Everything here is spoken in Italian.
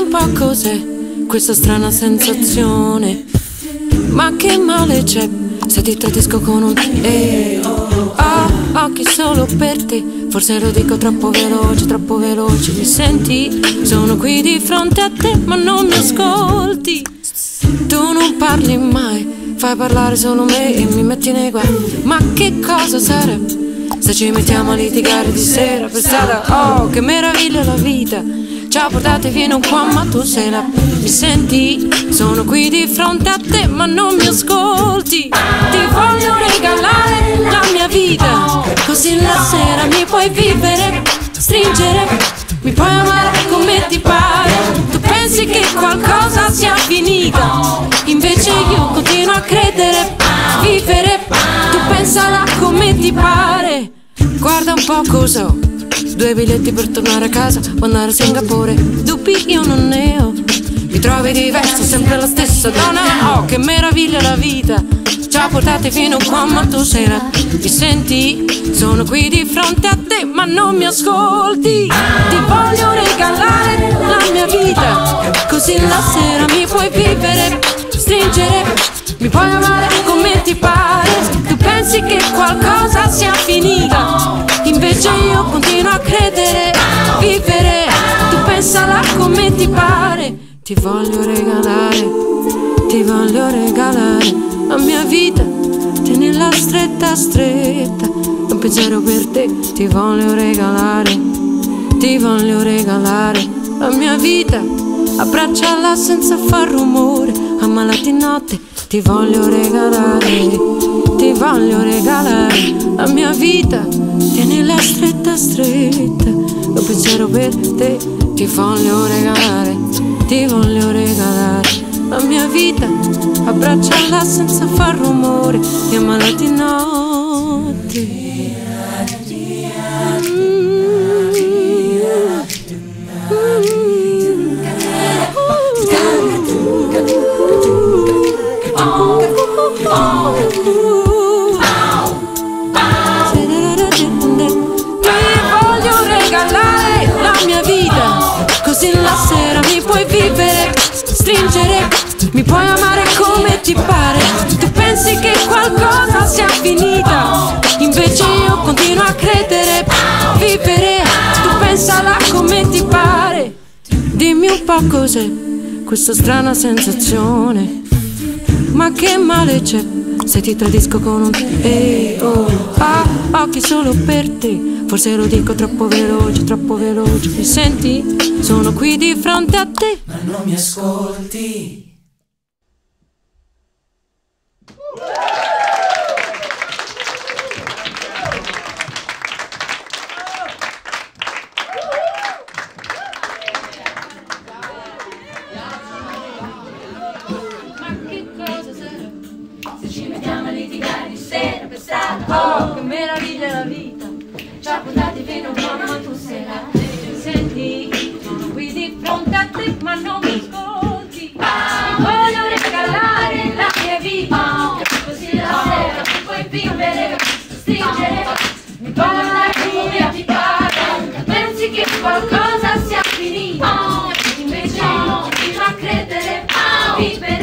un po' cos'è questa strana sensazione. Ma che male c'è se ti tradisco con un ho occhi solo per te. Forse lo dico troppo veloce. Mi senti? Sono qui di fronte a te ma non mi ascolti. Tu non parli mai, fai parlare solo me e mi metti nei guai. Ma che cosa sarebbe se ci mettiamo a litigare di sera per strada? Oh, che meraviglia la vita, ci ha portati fino a qua ma tu sei là. Mi senti? Sono qui di fronte a te ma non mi ascolti. Ti voglio regalare la mia vita, così la sera mi puoi vivere, stringere, mi puoi amare come ti pare. Tu pensi che qualcosa sia finita, invece io continuo a credere, vivere. Tu pensala come ti pare. Guarda un po' cosa ho, 2 biglietti per tornare a casa o andare a Singapore. Dubbi io non ne ho, mi trovi diverso, sempre la stessa donna. Oh, che meraviglia la vita, ci ha portati fino a qua ma tu sei là. Mi senti? Sono qui di fronte a te ma non mi ascolti. Ti voglio regalare la mia vita, così la sera mi puoi vivere, stringere, mi puoi amare come ti pare. Tu pensi che qualcosa sia finita, invece io continuo a credere, vivere. Tu pensala come ti pare. Ti voglio regalare la mia vita, tenila stretta, un pensiero per te. Ti voglio regalare la mia vita, abbracciala senza far rumore, ammala di notte. Ti voglio regalare la mia vita, tenila stretta, un pensiero per te. Ti voglio regalare la mia vita, abbracciala senza far rumore e ammala di notte. Così la sera mi puoi vivere, stringere, mi puoi amare come ti pare. Tu pensi che qualcosa sia finita, invece io continuo a credere, vivere. Tu pensala come ti pare. Dimmi un po' cos'è questa strana sensazione. Ma che male c'è se ti tradisco con un occhi solo per te. Forse lo dico troppo veloce. Mi senti? Sono qui di fronte a te ma non mi ascolti. Ma che cosa sarà se ci mettiamo a litigare di sera per strada? Oh, che meraviglia la vita, ci ha portati fino a qua ma tu sei là. Mi senti? Sono qui di fronte a te ma non mi ascolti. Ti voglio regalare la mia vita, così la sera ti puoi vivere, stringere, mi puoi amare come ti pare. Pensi che qualcosa sia finita, invece io continuo a credere, vivere.